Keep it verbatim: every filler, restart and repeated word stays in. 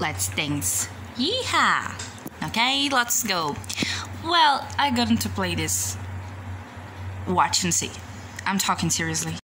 let's dance. Yeehaw! Okay, let's go. Well, I got to play this. Watch and see. I'm talking seriously.